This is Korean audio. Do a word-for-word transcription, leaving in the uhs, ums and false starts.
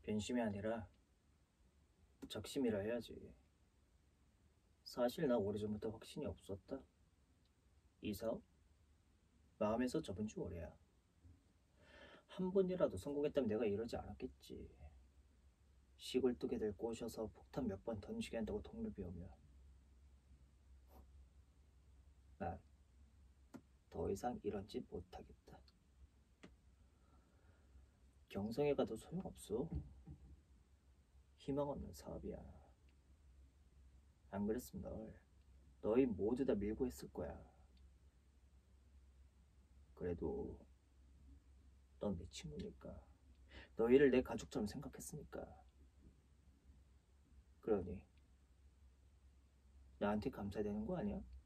변심이 아니라 적심이라 해야지. 사실 나 오래전부터 확신이 없었다. 이 사업? 마음에서 접은 지 오래야. 한 번이라도 성공했다면 내가 이러지 않았겠지. 시골뜨개들 꼬셔서 폭탄 몇 번 던지게 한다고 동료 비우면 난 더 이상 이런 짓 못하겠다. 경성에 가도 소용없어. 희망 없는 사업이야. 안 그랬으면 널 너희 모두 다 밀고 했을 거야. 그래도 넌 내 친구니까, 너희를 내 가족처럼 생각했으니까. 그러니 나한테 감사해야 되는 거 아니야?